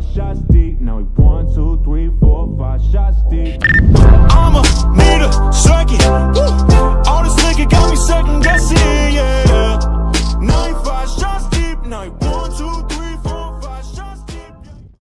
shots deep. Now we 1, 2, 3, 4, 5 shots deep. I'ma need a second. All this liquor got me second guessing, yeah. 95 shots deep. Now we 1, 2, 3.